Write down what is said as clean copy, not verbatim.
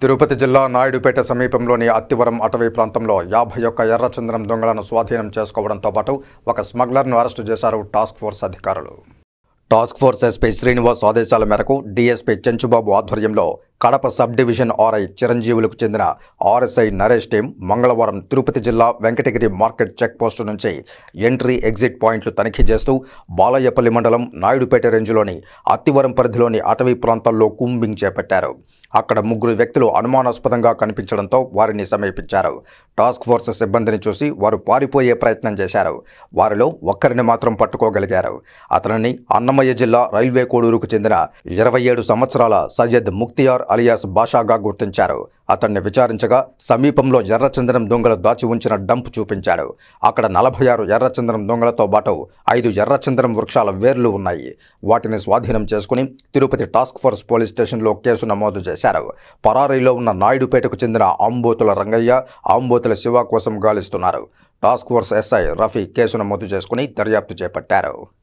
తిరుపతి జిల్లా నాయుడుపేట సమీపంలోని అత్తివరం అటవీ ప్రాంతంలో 51 ఎర్రచందనం దొంగలను స్వాధీనం చేసుకోవడంతో పాటు ఒక స్మగ్లర్ను అరెస్టు చేశారు టాస్క్ ఫోర్స్ అధికారులు. టాస్క్ ఫోర్స్ ఎస్పీ శ్రీనివాస్ ఆదేశాల మేరకు డీఎస్పీ చెంచుబాబు ఆధ్వర్యంలో కడప సబ్ డివిజన్ ఆర్ఐ చిరంజీవులకు చెందిన ఆర్ఎస్ఐ నరేష్ టీం మంగళవారం తిరుపతి జిల్లా వెంకటగిరి మార్కెట్ చెక్ పోస్టు నుంచి ఎంట్రీ ఎగ్జిట్ పాయింట్లు తనిఖీ చేస్తూ బాలయ్యపల్లి మండలం నాయుడుపేట రేంజ్లోని అత్తివరం పరిధిలోని అటవీ ప్రాంతాల్లో కూంబింగ్ చేపట్టారు. అక్కడ 3 వ్యక్తులు అనుమానాస్పదంగా కనిపించడంతో వారిని సమీపించారు. టాస్క్ ఫోర్స్ సిబ్బందిని చూసి వారు పారిపోయే ప్రయత్నం చేశారు. వారిలో ఒక్కరిని మాత్రం పట్టుకోగలిగారు. అతనిని అన్నమయ్య జిల్లా రైల్వే కోడూరుకు చెందిన 27 సంవత్సరాల సయ్యద్ ముక్తియార్ అలియాస్ బాషాగా గుర్తించారు. అతన్ని విచారించగా సమీపంలో ఎర్రచందనం దొంగలు దాచి ఉంచిన డంప్ చూపించాడు. అక్కడ 46 ఎర్రచందనం దొంగలతో పాటు 5 ఎర్రచందనం వృక్షాల వేర్లు ఉన్నాయి. వాటిని స్వాధీనం చేసుకుని తిరుపతి టాస్క్ ఫోర్స్ పోలీస్ స్టేషన్లో కేసు నమోదు చేశారు. పరారీలో ఉన్న నాయుడుపేటకు చెందిన ఆంబోతుల రంగయ్య, ఆంబోతుల శివ కోసం గాలిస్తున్నారు. Task force SI Rafi case నమోదు చేసుకుని దర్యాప్తు చేపట్టారు.